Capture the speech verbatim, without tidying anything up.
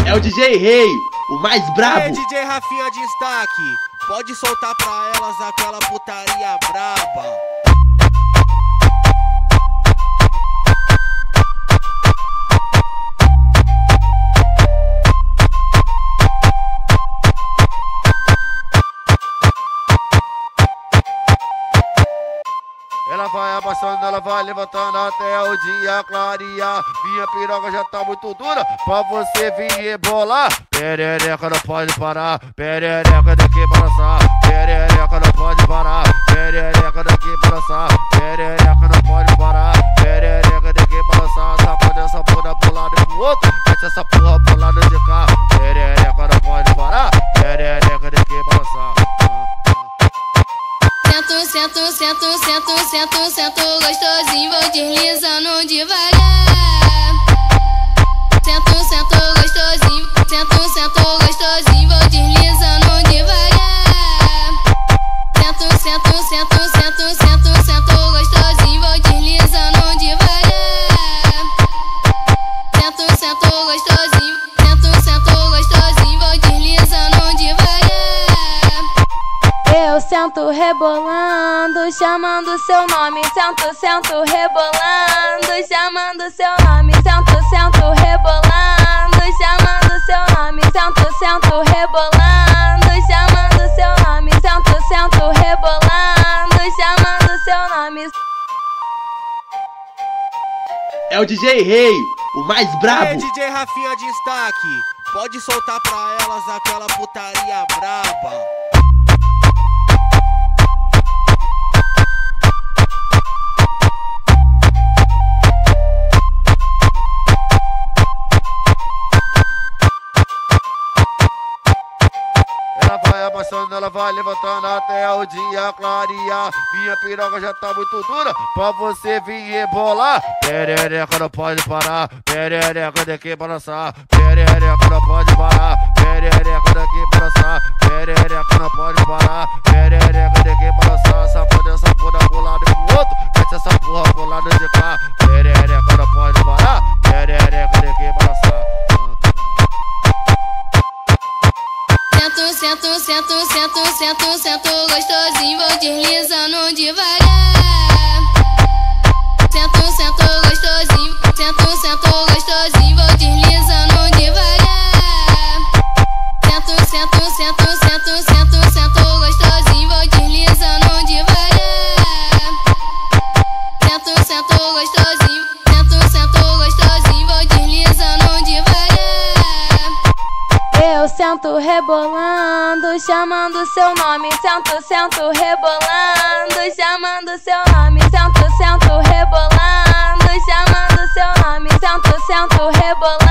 É o D J Rei, o mais brabo. É D J Rafinha Destaque, pode soltar pra elas aquela putaria braba. Ela vai abaixando, ela vai levantando até o dia clarear. Minha piroca já tá muito dura pra você vir rebolar. Perereca não pode parar, perereca daqui balançar. Perereca não pode parar, perereca daqui balançar. Perereca não pode parar, perereca daqui balançar. Sacode essa porra pro lado e pro outro, mete essa porra pro lado de cá. Perereca não pode parar, perereca daqui balançar. Sento, sento, sento, sento, sento, sento gostosinho, vou deslizando devagar. Sento, sento gostosinho, sento, sento gostosinho, vou deslizando devagar. Sento, sento, sento, sento, sento, sento gostosinho, vou deslizando devagar. Sento, sento gostosinho, sento, sento gostosinho, vou deslizando devagar. Eu sento rebolando, chamando seu nome. Sento, sento rebolando, chamando seu nome. Sento, sento rebolando, chamando seu nome. Sento, sento rebolando, chamando seu nome. Sento, sento rebolando, chamando seu nome. É o D J Rei, o mais brabo. É D J Rafinha Destaque, pode soltar pra elas aquela putaria braba. Ela vai abaixando, ela vai levantando até o dia clarear. Minha piroca já tá muito dura pra você vir rebolar. Perereca não pode parar, perereca daqui balançar. Perereca não pode parar, perereca daqui balançar. Perereca não pode parar, perereca daqui balançar. Sacode essa porra pro lado e pro outro, mete essa porra pro lado de cá. Perereca não pode parar, perereca daqui balançar. Sento, sento, sento, sento, sento gostosinho, vou deslizando devagar. Sento, sento gostosinho, sento, sento gostosinho, vou deslizando devagar. Sento, sento, sento, sento, sento, sento gostosinho, vou deslizando devagar. Sento, sento gostosinho, sento, sento gostosinho, vou deslizando devagar. Eu sento rebolando, chamando seu nome. Sento, sento rebolando, chamando seu nome. Sento, sento rebolando, chamando seu nome. Sento, sento rebolando.